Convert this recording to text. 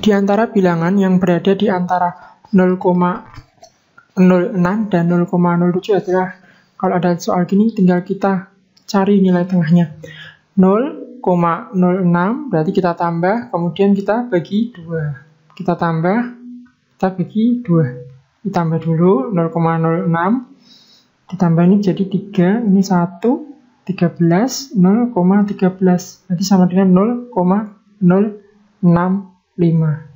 di antara bilangan yang berada di antara 0,06 dan 0,07 adalah, kalau ada soal gini tinggal kita cari nilai tengahnya. 0,06 berarti kita tambah, kemudian kita bagi 2. Kita tambah, kita bagi 2. Ditambah dulu 0,06, ditambah ini jadi 3, ini 1, 13, 0,13. Nanti sama dengan 0,065.